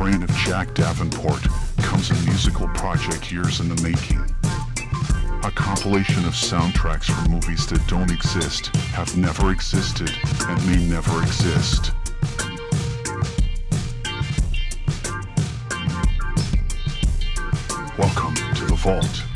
brain of Jack Davenport comes a musical project years in the making. A compilation of soundtracks for movies that don't exist, have never existed, and may never exist. Welcome to the Vault.